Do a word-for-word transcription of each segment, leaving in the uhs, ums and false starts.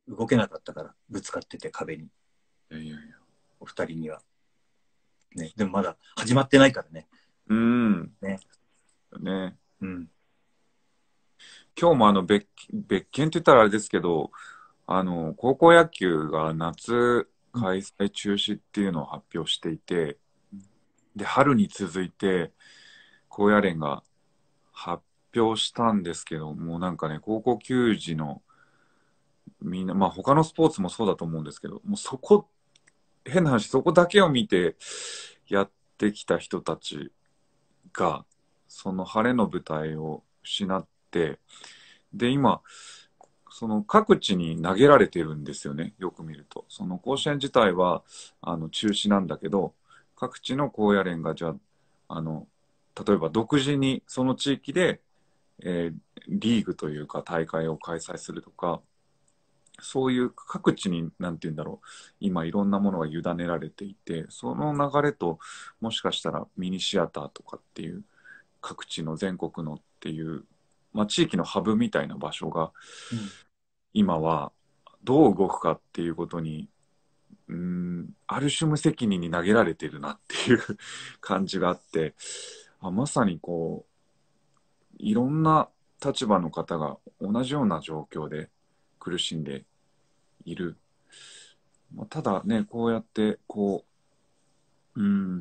動けなかったから、ぶつかってて壁に。 いやいやいや。 お二人には。ね。でもまだ始まってないからね。 うん。 ね。 ね。 うん。 今日もあの別、別件って言ったらあれですけど、あの、高校野球が夏うん。 開催中止っていうのを発表していて、で、春に続いて、高野連が発表したんですけど、もうなんかね、高校球児のみんな、まあ他のスポーツもそうだと思うんですけど、もうそこ、変な話、そこだけを見てやってきた人たちが、その晴れの舞台を失って、で、今、その各地に投げられてるんですよね、よく見ると。その甲子園自体はあの中止なんだけど、各地の高野連がじゃあ、あの、例えば独自にその地域で、えーリーグというか大会を開催するとか、そういう各地に、なんて言うんだろう、今いろんなものが委ねられていて、その流れと、もしかしたらミニシアターとかっていう、各地の全国のっていう、まあ、地域のハブみたいな場所が、 うん。 今はどう動くかっていうことに、うーん、ある種無責任に投げられてるなっていう感じがあって、あ、まさにこう、いろんな立場の方が同じような状況で苦しんでいる。まあ、ただね、こうやって、こう、うん、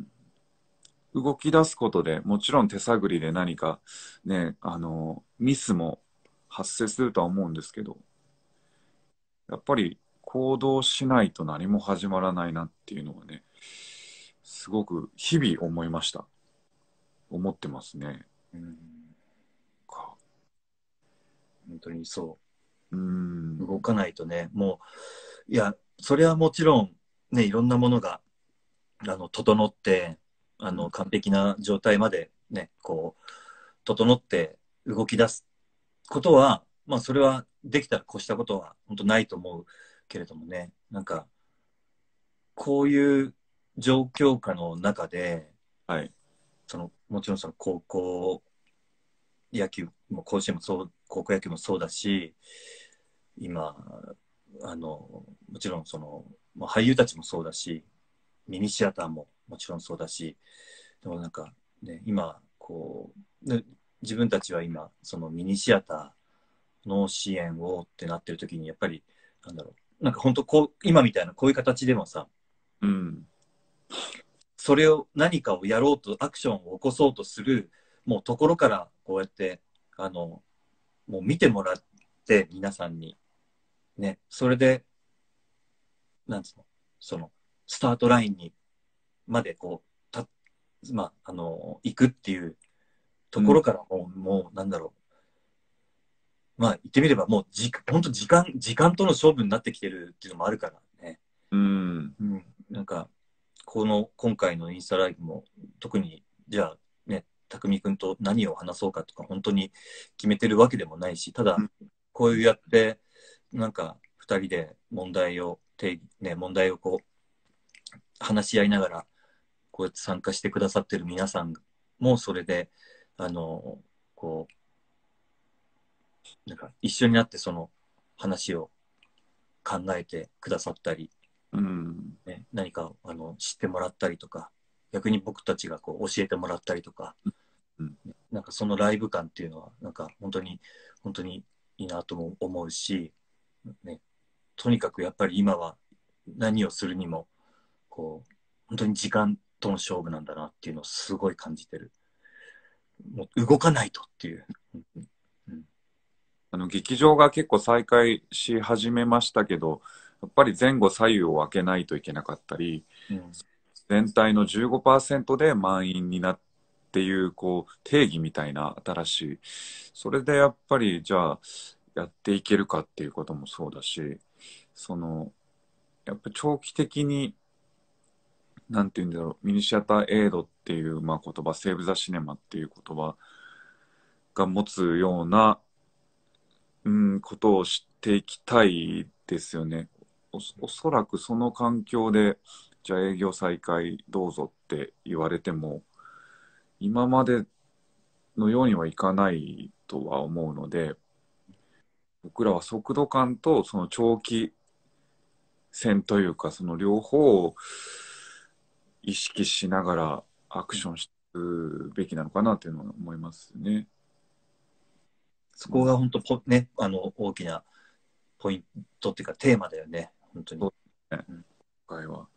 動き出すことで、もちろん手探りで何かね、あの、ミスも発生するとは思うんですけど、やっぱり行動しないと何も始まらないなっていうのはね、すごく日々思いました。思ってますね。 うん。 か。 本当にそうーう。動ん。 かないとね、もう、いや、それはもちろん、ね、いろんなものが、あの、整って、あの、 うん。 完璧な状態までね、こう、整って動き出すことは、まあ、それはできたら越したことは本当ないと思うけれどもね、なんか、こういう状況下の中で、 はい。 その、もちろんその高校野球も甲子園もそう、高校野球もそうだし、今、あの、もちろんその、まあ俳優たちもそうだし、ミニシアターももちろんそうだし、でもなんかね、今、こう、ね、自分たちは今、そのミニシアターの支援をってなってる時に、やっぱり、なんだろう、なんか本当こう、今みたいなこういう形でもさ、 うん。 それを何かをやろうと、アクションを起こそうとする、もうところから、こうやって、あの、もう見てもらって、皆さんに、ね、それで、なんつうの、その、スタートラインにまで、こう、た、まあ、あの、行くっていうとうん。 ころからもう、もう、なんだろう、まあ、言ってみれば、もう、じ、本当時間、時間との勝負になってきてるっていうのもあるからね。 うん。 うん。なんか、この、今回のインスタライブも、特に、じゃあ、ね、匠くんと何を話そうかとか、本当に決めてるわけでもないし、ただ、 うん。 こういうやって、なんか、二人で問題を定義、ね、問題をこう、話し合いながら、こうやって参加してくださってる皆さんも、それで、あの、こう、なんか、一緒になってその話を考えてくださったり、 うん。 ね、何かあの知ってもらったりとか、逆に僕たちがこう教えてもらったりとか、 うん。 なんかそのライブ感っていうのは、なんか本当に、本当にいいなとも思うし、ね、とにかくやっぱり今は何をするにも、こう、本当に時間との勝負なんだなっていうのをすごい感じてる。もう動かないとっていう。うん。 あの、劇場が結構再開し始めましたけど、やっぱり前後左右を分けないといけなかったり、 うん。 全体のじゅうごパーセントで満員になっていう、こう、定義みたいな新しい。それでやっぱり、じゃあ、やっていけるかっていうこともそうだし、その、やっぱ長期的に、なんていうんだろう、ミニシアターエイドっていう、まあ、言葉、セーブ・ザ・シネマっていう言葉が持つような、うん、ことをしていきたいですよね。おそ、おそらくその環境で、じゃあ営業再開どうぞって言われても、今までのようにはいかないとは思うので、 僕らは速度感とその長期戦というか、その両方を意識しながらアクションしていくべきなのかなというのは思いますね。 そこが本当ポ、ね、あの、大きなポイントっていうかテーマだよね。本当に。 そうですね。 うん今回は。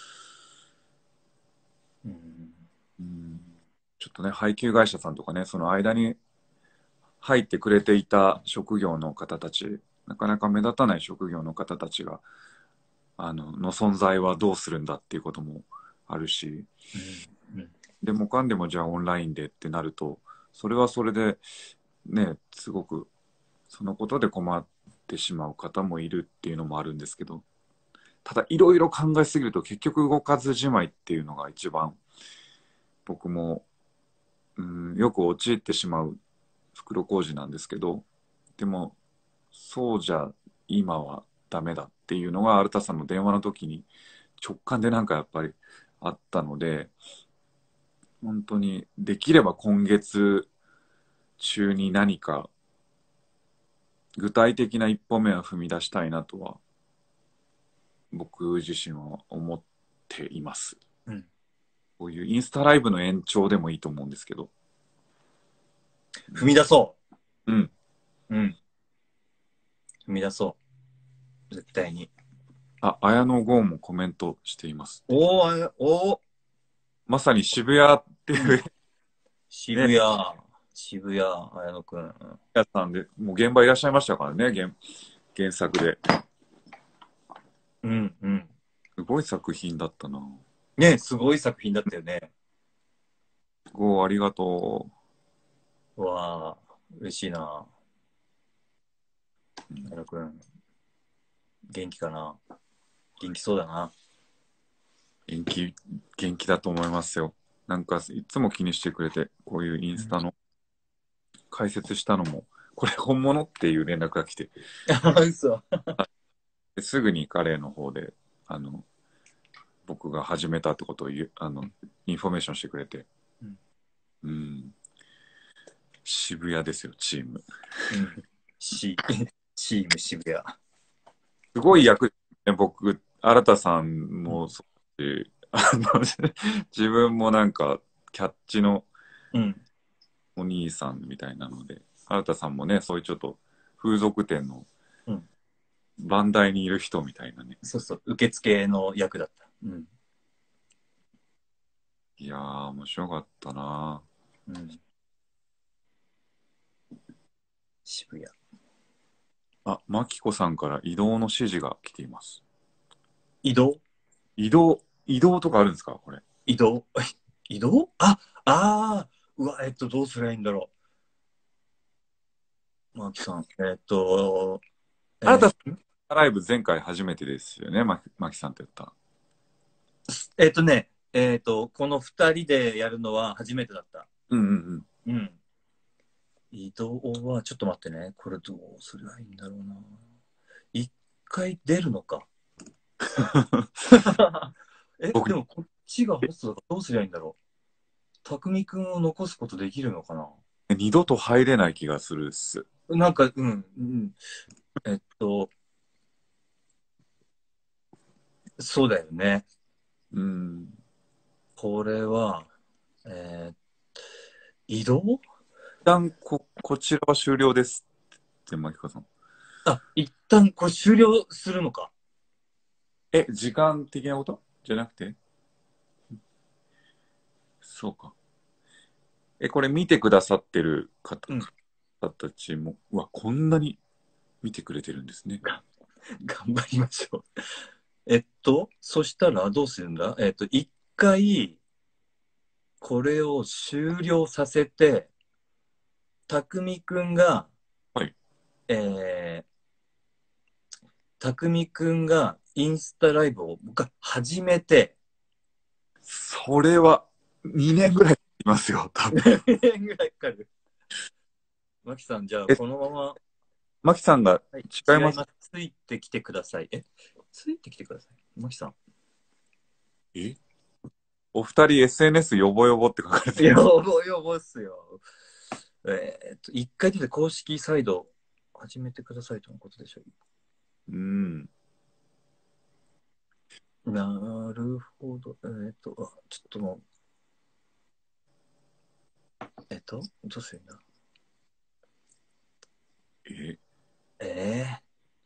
うんうん、ちょっとね、配給会社さんとかね、その間に入ってくれていた職業の方たち、なかなか目立たない職業の方たちが、あの、の存在はどうするんだっていうこともあるし、 うんうんでもかんでもじゃあオンラインでってなると、それはそれでね、すごくそのことで困ってしまう方もいるっていうのもあるんですけど、ただいろいろ考えすぎると結局動かずじまいっていうのが一番僕も、うん、よく陥ってしまう袋小路なんですけど、でもそうじゃ今はダメだっていうのが新田さんの電話の時に直感でなんかやっぱりあったので、本当にできれば今月中に何か具体的な一歩目は踏み出したいなとは僕自身は思っています。 うんこういうインスタライブの延長でもいいと思うんですけど。 踏み出そうん。 う。うん。踏み出そう。絶対に。 あ、綾野剛もコメントしています。 おー、あおー、 まさに渋谷っていう、 渋ね、 谷、渋谷、綾野くん。 やさんで、もう現場いらっしゃいましたからね、原、原作で。 うんうん。 すごい作品だったな。 ね、すごい作品だったよね。 剛ありがとうわあ、嬉しいな。 う。うん、 綾野くん、元気かな。元気そうだな。 元気、元気だと思いますよ。なんか、いつも気にしてくれて、こういうインスタの解説したのも、これ本物っていう連絡が来て、 嘘。 すぐに彼の方で、あの、僕が始めたってことを言う、あの、インフォメーションしてくれて、 うん、 うん、渋谷ですよ、チーム。 うん、チチーム渋谷。 すごい役ですね、僕、新田さんもそうだし、あの、自分もなんか、キャッチのうん、 お兄さんみたいなので、新田さんもね、そういうちょっと風俗店のうん。 番台にいる人みたいなね。 そうそう、受付の役だった。うん、 いやー、面白かったな。 うん。渋谷。 あ、マキコさんから移動の指示が来ています。 移動移動、移動とかあるんですかこれ？ 移動移動あ、ああ、うわ、えっと、どうすればいいんだろう。マーキさん、えっと、え新田さーんライブ前回初めてですよね、マキ、マキさんって言った。 えっとね、えっと、この二人でやるのは初めてだった。 うんうんうん。移動は、ちょっと待ってね。これどうすればいいんだろうな。一回出るのか。え、 僕、 でもこっちがホストだからどうすりゃいいんだろう。匠くんを残すことできるのかな。 二度と入れない気がするっす。 なんか、うん、うん。えっと、そうだよね。 うん。 これは、えー移動一旦こ、こちらは終了ですって、マキコさん。 あ、一旦これ終了するのか。 え、時間的なことじゃなくて、そうか。え、これ見てくださってる方、 うん。 方たちも、うわ、こんなに見てくれてるんですね。 頑張りましょう。えっと、そしたらどうするんだえっと、一回、これを終了させて、たくみくんが、 はい。 えー、たくみくんがインスタライブを僕が始めて、 それはにねんぐらいいますよ、多分。 にねんぐらいかかる。マキさん、じゃあ、 え、 このまま、 マキさんがはい、 違います。 違います。ついてきてください。え、ついてきてください。マキさん。 えお二人 エスエヌエス よぼよぼって書かれてやます。 ぼよぼっすよ。えーっと、一回出て公式サイド始めてくださいとのことでしょうん。 う。なるほど。えっ、と、あちょっともう、えっ、と、どうするんだ。 え、 えー、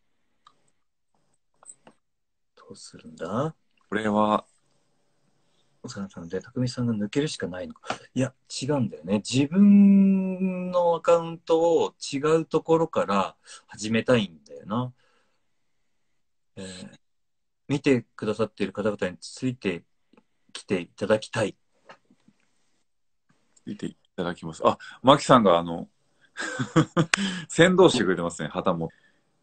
どうするんだ。 これは、 おささんで、匠さんが抜けるしかないのか。いや、違うんだよね。自分のアカウントを違うところから始めたいんだよな。えー見てくださっている方々についてきていただきたい。 見ていただきます。あ、マキさんが、あの、先導してくれてますね、旗も。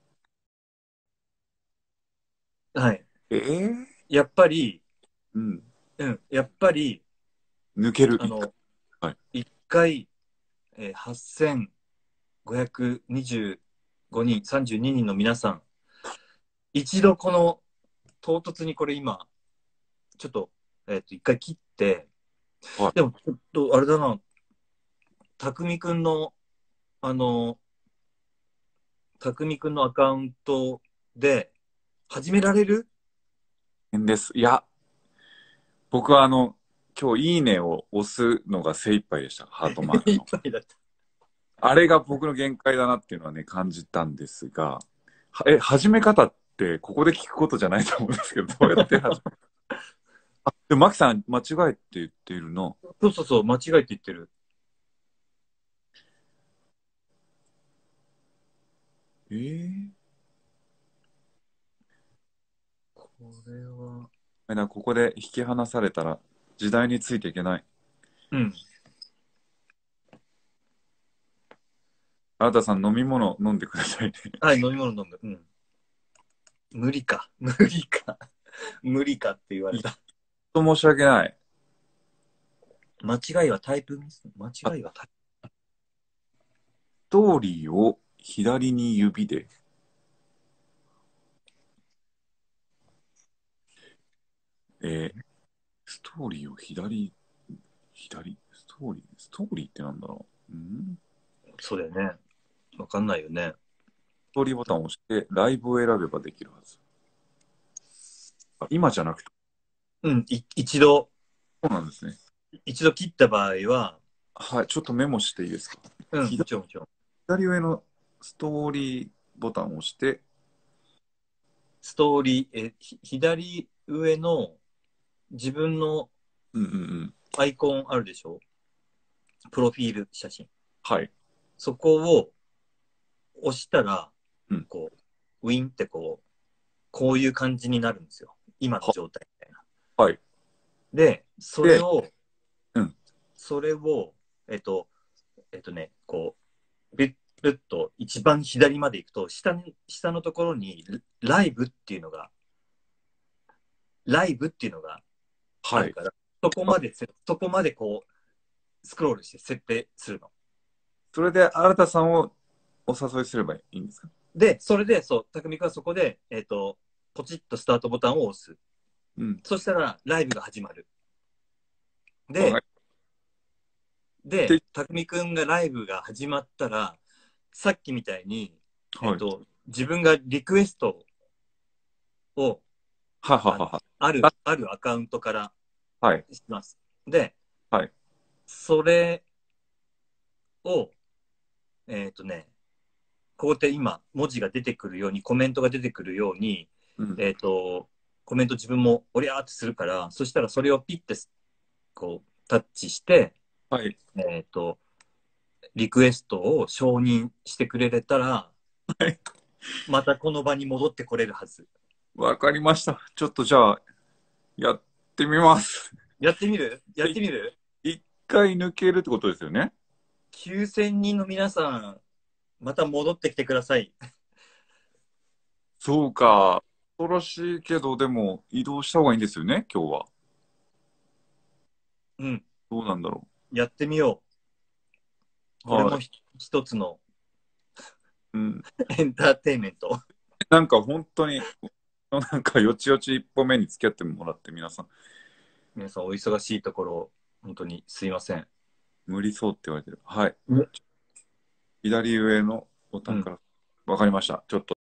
はい。 えー、 やっぱり、 うん。 うん、やっぱり、 抜ける。 あの、 はい。 いっかい、えー、はっせんごひゃくにじゅうごにん、さんじゅうににんの皆さん、一度この、唐突にこれ今、ちょっと、えっ、と、一回切って、 はい。 でも、ちょっと、あれだな、匠くんの、あの、匠くんのアカウントで、始められる。 変です。いや、僕はあの、今日いいねを押すのが精一杯でした。ハートマークいっの。 ぱいだった。 あれが僕の限界だなっていうのはね、感じたんですが、はえ、始め方ってここで聞くことじゃないと思うんですけど、どうやって始め、あ、でもマキさん間違えて言っているの。 そうそうそう、間違えて言ってる。 えー、 これは、 えなここで引き離されたら時代についていけない。 うん。 あなたさん飲み物飲んでくださいね。 はい、飲み物飲む。うん。無理か。無理か。無理かって言われた。 と申し訳ない。 間違いはタイプミス。間あ、 違いはタイストーリーを左に指で、えーストーリーを左、左、ストーリー、ストーリーってなんだろう。うんプ。そうだよね。わかんないよね。 ストーリーボタンを押して、ライブを選べばできるはず。あ、今じゃなくて、 うん、い一度、 そうなんですね。 一度切った場合は、 はい、ちょっとメモしていいですか。 うん、も左ちろんもちろん。 左上のストーリーボタンを押して、 ストーリー、え、ひ左上の自分のうんうんうん。 アイコンあるでしょ。プロフィール写真。 はい。 そこを押したら、 うん。 こう、ウィンってこう、こういう感じになるんですよ。今のは、 状態みたいな。 はい。 で、それで、 を、 うん。 それを、えっと、えっとね、こう、ビュッ、ビュッと一番左まで行くと、下に、下のところに、ライブっていうのが、ライブっていうのがあはい。 るから、そこまでせ、そこまでこう、スクロールして設定するの。 それで、新田さんをお誘いすればいいんですか。 で、それで、そう、匠君はそこで、えっと、ポチッとスタートボタンを押す。 うん。 そしたら、ライブが始まる。で、 わかで、 り、 匠くんがライブが始まったら、さっきみたいに、えっはい。 と、自分がリクエストを、あの、 はははは。 ある、 あ、 あるアカウントからはい。 します。で、 はい。 それを、えっとね、こうやって今、文字が出てくるように、コメントが出てくるように、 うん。 えっと、コメント自分もおりゃーってするから、そしたらそれをピッて、こう、タッチして、 はい。 えっと、リクエストを承認してくれれたら、 はい。 またこの場に戻ってこれるはず。 わかりました。ちょっとじゃあ、やってみます。 やってみるやってでみる。 一回抜けるってことですよね。 きゅうせんにんの皆さん、また戻ってきてください。 そうか。恐ろしいけど、でも移動した方がいいんですよね、今日は。 うん、 どうなんだろやってみよう。 う。はい。 これもひ一つのうん。 エンターテインメント。 なんか本当に、なんかよちよち一歩目に付き合ってもらって皆さん、 皆さんお忙しいところ、本当にすいません。 無理そうって言われてる。はい。 ね。 左上のボタうん。 ンから。 わかりました。ちょっと